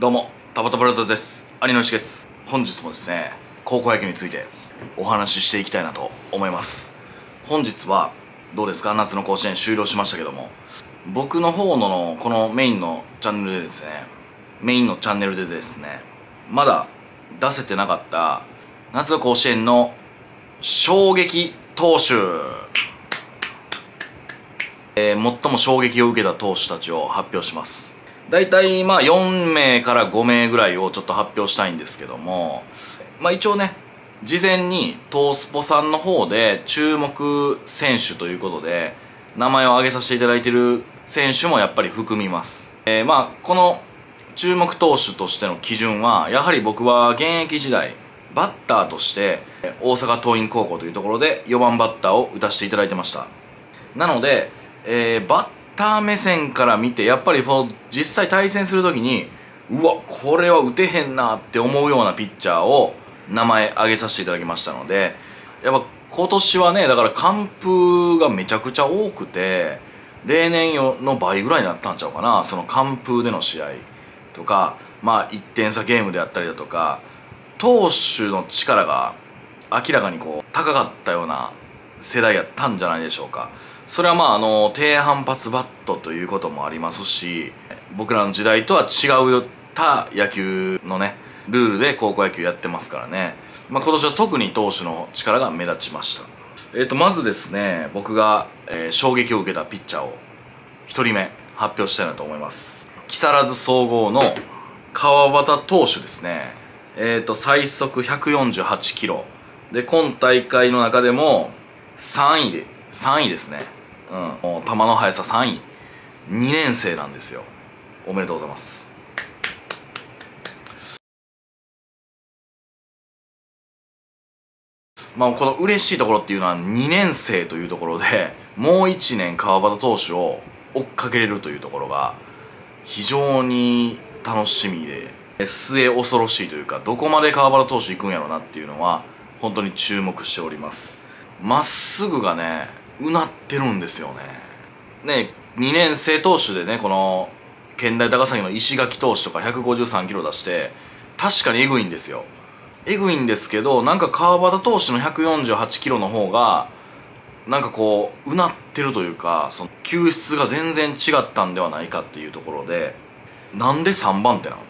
どうも、田畑ブラザーズです。兄の石です。本日もですね、高校野球についてお話ししていきたいなと思います。本日はどうですか？夏の甲子園終了しましたけども、僕の方のこのメインのチャンネルでですね、まだ出せてなかった夏の甲子園の衝撃投手、最も衝撃を受けた投手たちを発表します。大体4名から5名ぐらいをちょっと発表したいんですけども、一応ね、事前にトースポさんの方で注目選手ということで名前を挙げさせていただいている選手もやっぱり含みます。この注目投手としての基準は、やはり僕は現役時代バッターとして大阪桐蔭高校というところで4番バッターを打たせていただいてました。なので、バッター目線から見て、やっぱり実際対戦するときに、うわ、これは打てへんなって思うようなピッチャーを名前挙げさせていただきましたので、やっぱ今年はね、だから完封がめちゃくちゃ多くて、例年の倍ぐらいになったんちゃうかな。その完封での試合とか、1点差ゲームであったりだとか、投手の力が明らかに高かったような世代やったんじゃないでしょうか。それは低反発バットということもありますし、僕らの時代とは違った野球のね、ルールで高校野球やってますからね。今年は特に投手の力が目立ちました。まずですね、僕が、衝撃を受けたピッチャーを1人目発表したいなと思います。木更津総合の川端投手ですね。最速148キロで、今大会の中でも3位ですね。もう球の速さ3位、2年生なんですよ。おめでとうございます。この嬉しいところっていうのは、2年生というところでもう1年川端投手を追っかけれるというところが非常に楽しみで、末恐ろしいというか、どこまで川端投手行くんやろなっていうのは本当に注目しております。まっすぐがね、うなってるんですよね。2年生投手でね、この健大高崎の石垣投手とか153キロ出して、確かにエグいんですよ。エグいんですけど、なんか川端投手の148キロの方がなんかうなってるというか、その球質が全然違ったんではないかっていうところで、なんで3番手なの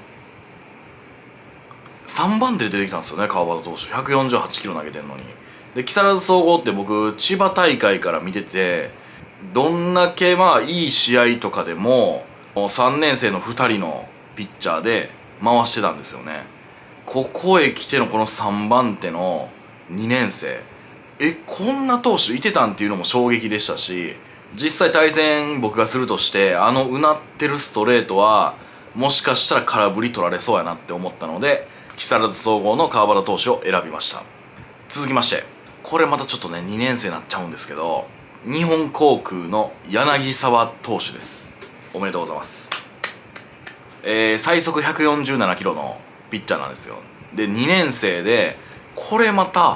？3番手で出てきたんですよね、川端投手。148キロ投げてんのに。で、木更津総合って僕千葉大会から見てて、どんだけいい試合とかでも3年生の2人のピッチャーで回してたんですよね。ここへ来てのこの3番手の2年生、こんな投手いてたんっていうのも衝撃でしたし、実際対戦僕がするとして、うなってるストレートはもしかしたら空振り取られそうやなって思ったので、木更津総合の川端投手を選びました。続きまして、これまたちょっとね、2年生になっちゃうんですけど、日本航空の柳沢投手です。おめでとうございます。最速147キロのピッチャーなんですよ。で、2年生で、これまた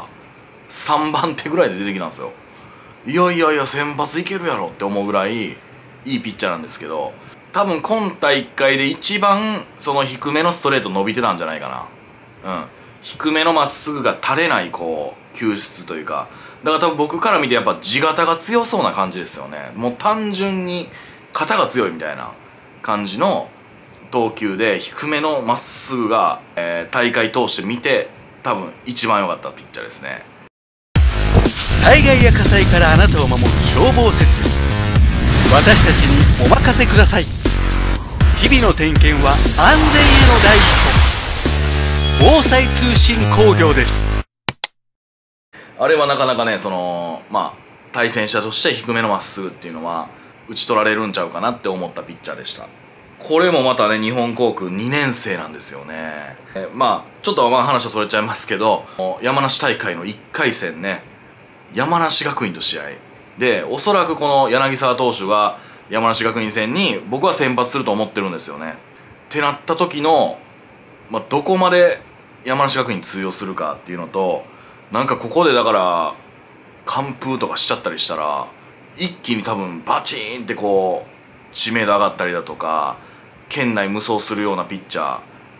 3番手ぐらいで出てきたんですよ。いや先発いけるやろって思うぐらいいいピッチャーなんですけど、多分今大会で一番その低めのストレート伸びてたんじゃないかな。低めのまっすぐが垂れない球質というか、だから多分僕から見てやっぱ地肩が強そうな感じですよね。もう単純に肩が強いみたいな感じの投球で、低めのまっすぐが、大会通して見て多分一番良かったピッチャーですね。 災害や火災からあなたを守る消防設備、私たちにお任せください。日々の点検は安全への第一歩、防災通信工業です。 あれはなかなかね、対戦者として低めのまっすぐっていうのは打ち取られるんちゃうかなって思ったピッチャーでした。これもまたね、日本航空2年生なんですよね。ちょっと話はそれちゃいますけど、山梨大会の1回戦ね、山梨学院と試合で、おそらくこの柳沢投手が山梨学院戦に僕は先発すると思ってるんですよね。ってなった時の、どこまで山梨学院通用するかっていうのと、なんかここでだから完封とかしちゃったりしたら、一気に多分バチーンって知名度上がったりだとか、県内無双するようなピッチャー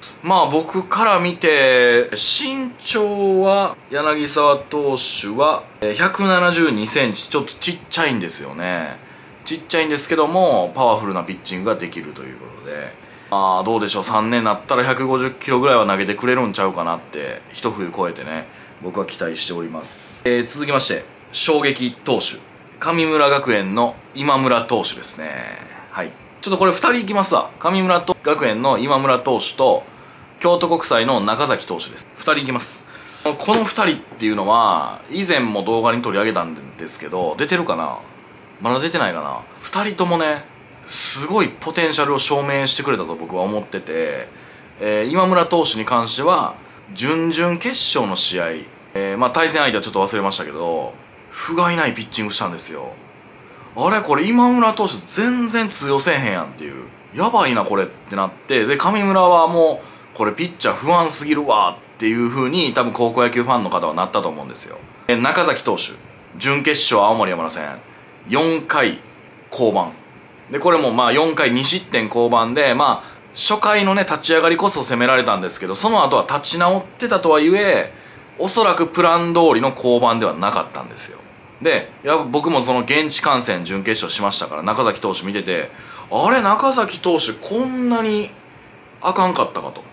まあ僕から見て、身長は柳沢投手は172センチ、ちょっとちっちゃいんですよね。ちっちゃいんですけども、パワフルなピッチングができるということで、まあどうでしょう、3年になったら150キロぐらいは投げてくれるんちゃうかなって、一冬越えてね、僕は期待しております。続きまして、衝撃投手。神村学園の今村投手ですね。はい。ちょっとこれ2人いきますわ。神村学園の今村投手と、京都国際の中崎投手です。2人いきます。この2人っていうのは、以前も動画に取り上げたんですけど、出てるかな？まだ出てないかな。2人ともね、すごいポテンシャルを証明してくれたと僕は思ってて、今村投手に関しては、準々決勝の試合、まあ対戦相手はちょっと忘れましたけど、不甲斐ないピッチングしたんですよ。あれこれ今村投手全然通用せえへんやんっていう。やばいなこれってなって、で、神村はもう、これピッチャー不安すぎるわっていう風に多分高校野球ファンの方はなったと思うんですよ。中崎投手、準決勝青森山田戦、4回降板。で、これもまあ4回2失点降板で、まあ初回のね、立ち上がりこそ攻められたんですけど、その後は立ち直ってたとはいえ、おそらくプラン通りの降板ではなかったんですよ。で、僕もその現地観戦準決勝しましたから、中崎投手見てて、あれ中崎投手こんなにあかんかったかと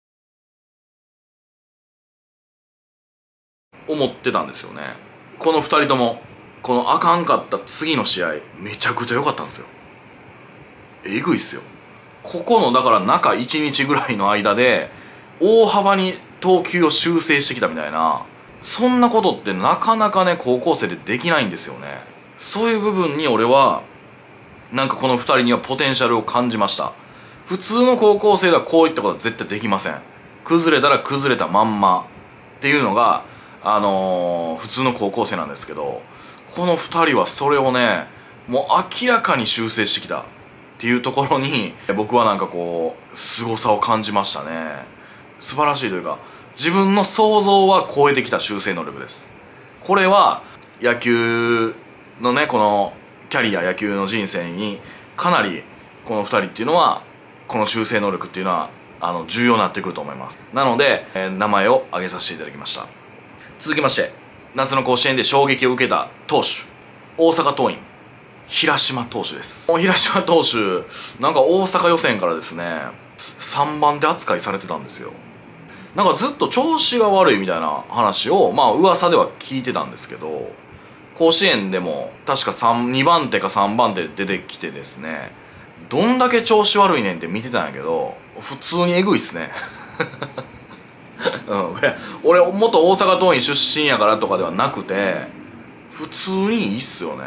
思ってたんですよね。この2人ともこのあかんかった次の試合めちゃくちゃ良かったんですよ。えぐいっすよ。ここのだから中1日ぐらいの間で大幅に投球を修正してきたみたいな、そんなことってなかなかね高校生でできないんですよね。そういう部分に俺はなんかこの2人にはポテンシャルを感じました。普通の高校生ではこういったことは絶対できません。崩れたら崩れたまんまっていうのが普通の高校生なんですけど、この2人はそれをねもう明らかに修正してきたっていうところに僕はなんかこう凄さを感じましたね。素晴らしいというか、自分の想像は超えてきた修正能力です。これは野球のねこのキャリア、野球の人生にかなりこの2人っていうのはこの修正能力っていうのは重要になってくると思います。なので、名前を挙げさせていただきました。続きまして、夏の甲子園で衝撃を受けた投手、大阪桐蔭平島投手です。平島投手なんか大阪予選からですね3番手扱いされてたんですよ。なんかずっと調子が悪いみたいな話をまあ噂では聞いてたんですけど、甲子園でも確か2番手か3番手で出てきてですね、どんだけ調子悪いねんって見てたんやけど普通にエグいっすねうん、俺元大阪桐蔭出身やからとかではなくて普通にいいっすよね。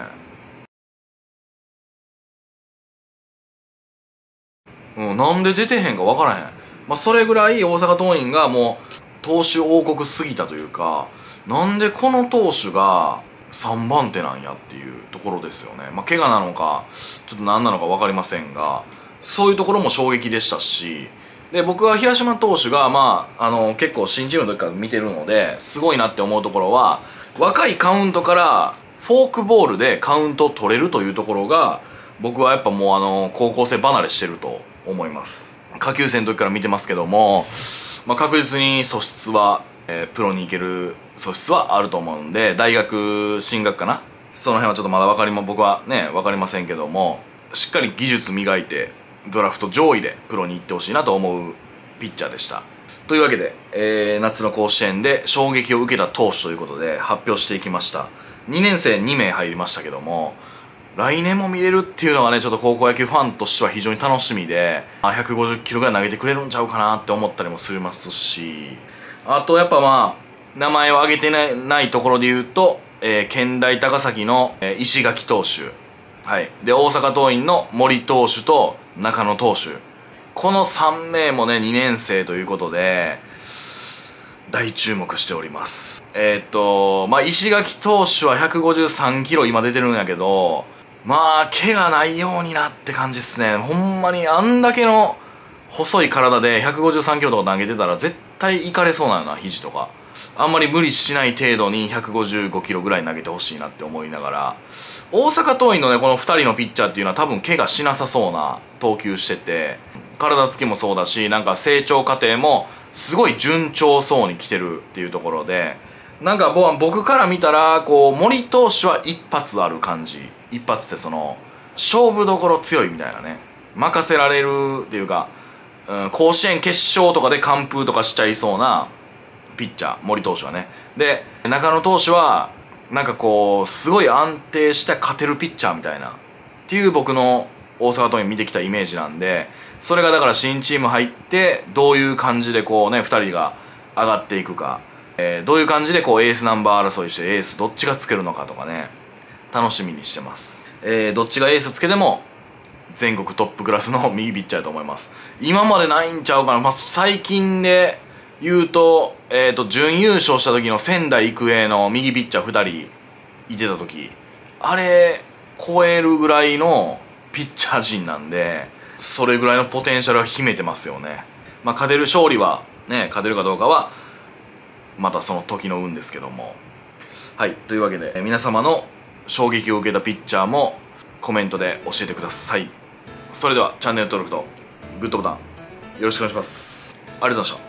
なんで出てへんか分からへん。まあそれぐらい大阪桐蔭がもう投手王国すぎたというか、なんでこの投手が3番手なんやっていうところですよね。まあ怪我なのかちょっと何なのか分かりませんが、そういうところも衝撃でしたし、で僕は平島投手がまあ結構新チームの時から見てるのですごいなって思うところは、若いカウントからフォークボールでカウントを取れるというところが僕はやっぱもう高校生離れしてると思います。下級生の時から見てますけども、まあ、確実に素質は、プロに行ける素質はあると思うんで、大学進学かな、その辺はちょっとまだ僕はね分かりませんけども、しっかり技術磨いてドラフト上位でプロに行ってほしいなと思うピッチャーでした。というわけで、夏の甲子園で衝撃を受けた投手ということで発表していきました。2年生2名入りましたけども、来年も見れるっていうのがねちょっと高校野球ファンとしては非常に楽しみで、150キロぐらい投げてくれるんちゃうかなって思ったりもしますし、あとやっぱまあ名前を挙げてないところで言うと、健大高崎の、石垣投手、はい、で大阪桐蔭の森投手と中野投手、この3名もね2年生ということで大注目しております。まあ石垣投手は153キロ今出てるんやけど、まあ怪我ないようになって感じっすね。ほんまにあんだけの細い体で153キロとか投げてたら絶対いかれそうなよな、肘とか。あんまり無理しない程度に155キロぐらい投げてほしいなって思いながら、大阪桐蔭のねこの2人のピッチャーっていうのは多分怪我しなさそうな投球してて、 体つきもそうだし、なんか成長過程もすごい順調そうに来てるっていうところで、なんか僕から見たらこう森投手は一発ある感じ。一発ってその勝負どころ強いみたいなね、任せられるっていうか、甲子園決勝とかで完封とかしちゃいそうなピッチャー、森投手はね。で中野投手はなんかこうすごい安定して勝てるピッチャーみたいなっていう僕の大阪桐蔭見てきたイメージなんで、それがだから新チーム入ってどういう感じでこうね2人が上がっていくか、どういう感じでこうエースナンバー争いしてエースどっちがつけるのかとかね、楽しみにしてます。どっちがエースつけても全国トップクラスの右ピッチャーだと思います。今までないんちゃうかな、まあ、最近で言うと、準優勝した時の仙台育英の右ピッチャー2人いてた時、あれ超えるぐらいのピッチャー陣なんで、それぐらいのポテンシャルは秘めてますよね。まあ勝てる勝利はね、勝てるかどうかはまたその時の運ですけども。はい、というわけで皆様の衝撃を受けたピッチャーもコメントで教えてください。それではチャンネル登録とグッドボタンよろしくお願いします。ありがとうございました。